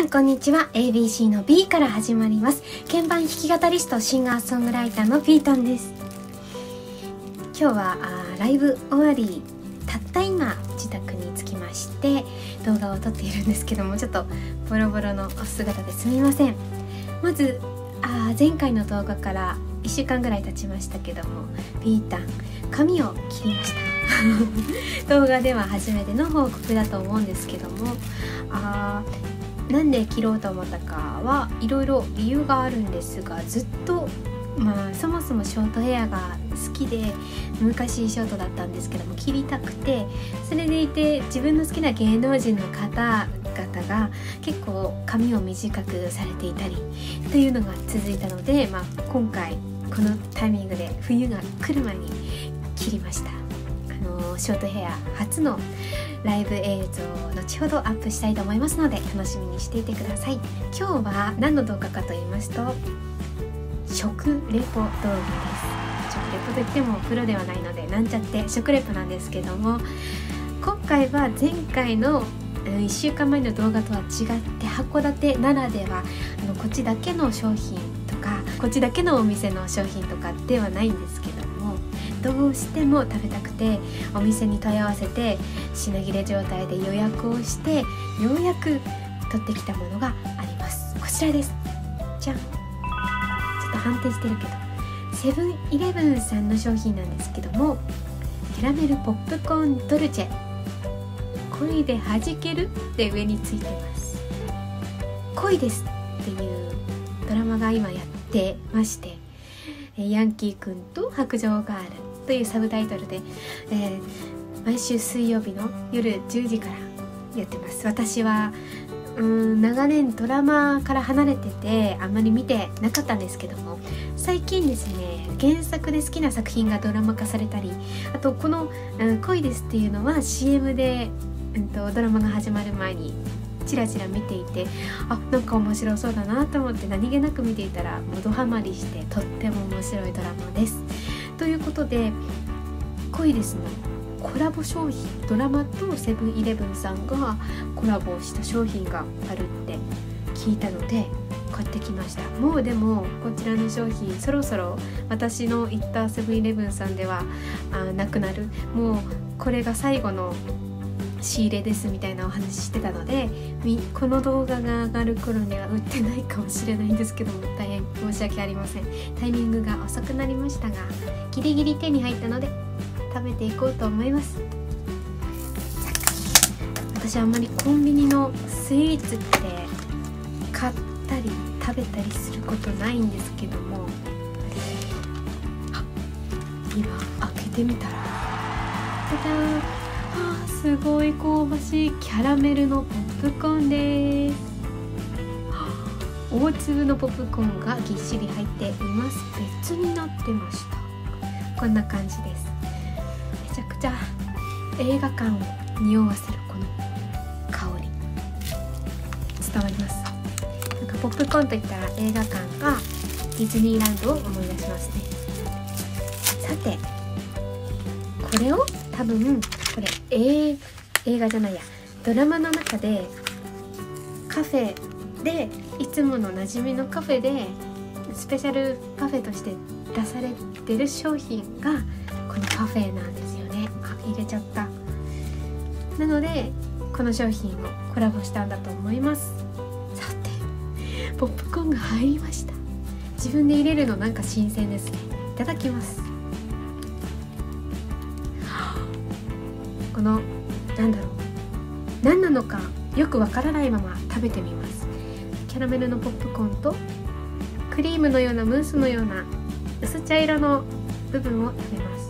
さんこんにちは。 ABC の B から始まります。鍵盤弾き語りストシンガーソングライターのピートンです。今日はライブ終わりたった今自宅に着きまして動画を撮っているんですけども、ちょっとボロボロのお姿ですみません。まず前回の動画から1週間ぐらい経ちましたけども、ピータン髪を切りました動画では初めての報告だと思うんですけども、なんで切ろうと思ったかはいろいろ理由があるんですが、ずっとそもそもショートヘアが好きで昔ショートだったんですけども切りたくて、それでいて自分の好きな芸能人の方々が結構髪を短くされていたりというのが続いたので、今回このタイミングで冬が来る前に切りました。ショートヘア初のライブ映像を後ほどアップしたいと思いますので楽しみにしていてください。今日は何の動画かと言いますと、食レポ動画です。食レポといってもプロではないのでなんちゃって食レポなんですけども、今回は前回の1週間前の動画とは違って函館ならではこっちだけの商品とかこっちだけのお店の商品とかではないんですけども、どうしても食べたくてお店に問い合わせて品切れ状態で予約をしてようやく取ってきたものがあります。こちらです。じゃん。ちょっと反転してるけどセブンイレブンさんの商品なんですけども、キャラメルポップコーンドルチェ恋で弾けるって上についてます。恋ですっていうドラマが今やってまして、ヤンキーくんと白杖ガールというサブタイトルで、毎週水曜日の夜10時からやってます。私は長年ドラマから離れててあんまり見てなかったんですけども、最近ですね原作で好きな作品がドラマ化されたり、あとこの恋ですっていうのは CM で、ドラマが始まる前にチラチラ見ていて、なんか面白そうだなと思って何気なく見ていたらもうドハマりしてとっても面白いドラマです。ということで恋ですのコラボ商品、ドラマとセブンイレブンさんがコラボした商品があるって聞いたので買ってきました。もうでもこちらの商品そろそろ私の行ったセブンイレブンさんではなくなる、もうこれが最後の仕入れですみたいなお話してたので、この動画が上がる頃には売ってないかもしれないんですけども、大変申し訳ありません。タイミングが遅くなりましたがギリギリ手に入ったので食べていこうと思います。私あんまりコンビニのスイーツって買ったり食べたりすることないんですけども、今開けてみたらじゃじゃーん、すごい香ばしいキャラメルのポップコーンです。大粒のポップコーンがぎっしり入っています。別になってました。こんな感じです。めちゃくちゃ映画館を匂わせるこの香り伝わります。なんかポップコーンといったら映画館がディズニーランドを思い出しますね。さてこれを多分これ映画じゃないやドラマの中でカフェでいつもの馴染みのカフェでスペシャルパフェとして出されてる商品がこのパフェなんですよね。入れちゃった。なのでこの商品をコラボしたんだと思います。さてポップコーンが入りました。自分で入れるのなんか新鮮ですね。いただきます。この何なのかよくわからないまま食べてみます。キャラメルのポップコーンとクリームのようなムースのような薄茶色の部分を食べます。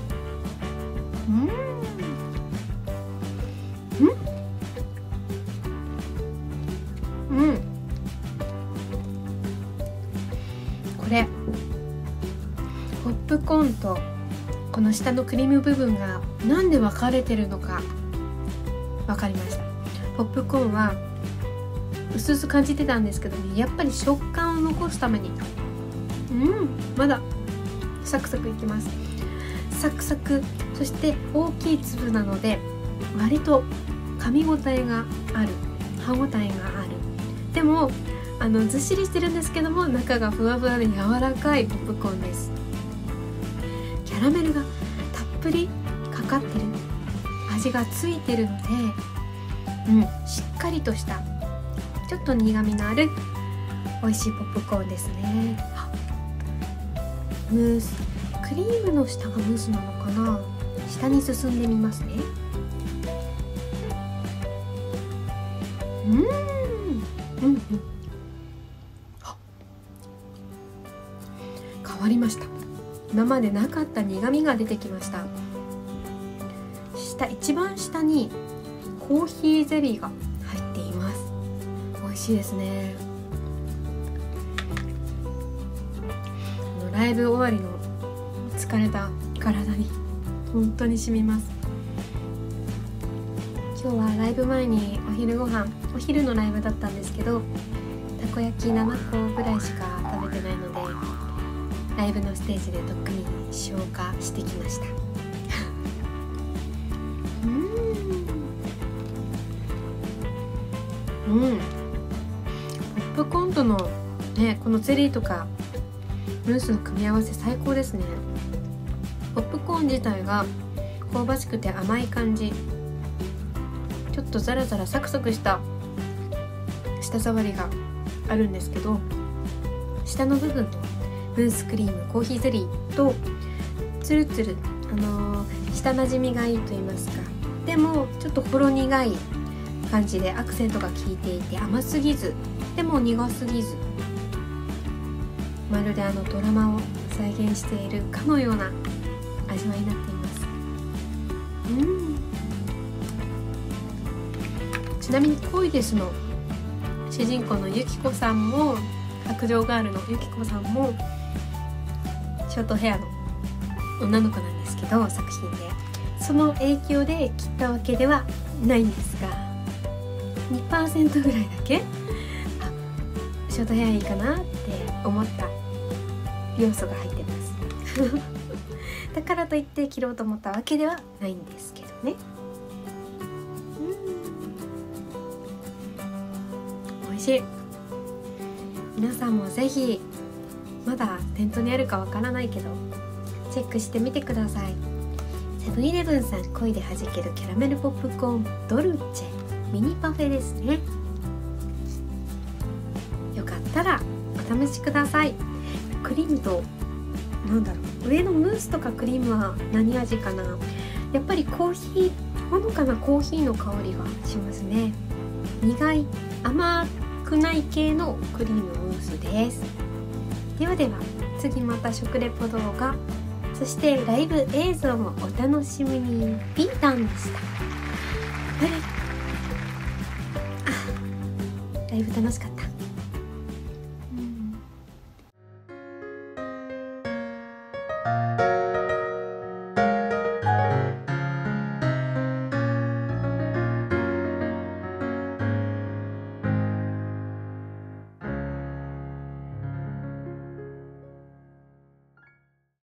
これポップコーンとこの下のクリーム部分がなんで分かれてるのか分かりました。ポップコーンは薄々感じてたんですけどね、やっぱり食感を残すためにまだサクサクいきます。サクサク、そして大きい粒なので割と噛み応えがある、歯応えがある、 でもずっしりしてるんですけども、中がふわふわで柔らかいポップコーンです。キャラメルがたっぷりかかってる、味がついてるので、しっかりとしたちょっと苦みのある美味しいポップコーンですね。ムース、クリームの下がムースなのかな。下に進んでみますね。変わりました。今までなかった苦みが出てきました。一番下にコーヒーゼリーが入っています。美味しいですね。ライブ終わりの疲れた体に本当に染みます。今日はライブ前にお昼のライブだったんですけど、たこ焼き7個ぐらいしか食べてないので、ライブのステージでとっくに消化してきました。ポップコーンとのね、このゼリーとかムースの組み合わせ最高ですね。ポップコーン自体が香ばしくて甘い感じ、ちょっとザラザラサクサクした舌触りがあるんですけど、下の部分のムースクリーム、コーヒーゼリーとツルツル、舌なじみがいいと言いますか、でもちょっとほろ苦い感じでアクセントが効いていて、甘すぎずでも苦すぎず、まるでドラマを再現しているかのような味わいになっています。ちなみに恋ですの主人公のユキコさんも、白杖ガールのユキコさんもショートヘアの女の子なんですけど、作品でその影響で切ったわけではないんですが、2% ぐらいだけショートヘアいいかなって思った要素が入ってますだからといって切ろうと思ったわけではないんですけどね。美味しい。皆さんもぜひ、まだ店頭にあるかわからないけどチェックしてみてください。セブンイレブンさん恋で弾けるキャラメルポップコーンドルチェミニパフェですね。よかったらお試しください。クリームと上のムースとかクリームは何味かな。やっぱりコーヒー、ほのかなコーヒーの香りがしますね。苦い甘くない系のクリームムースです。ではでは、次また食レポ動画、そしてライブ映像もお楽しみに。ピータンでした。ライブ楽しかった。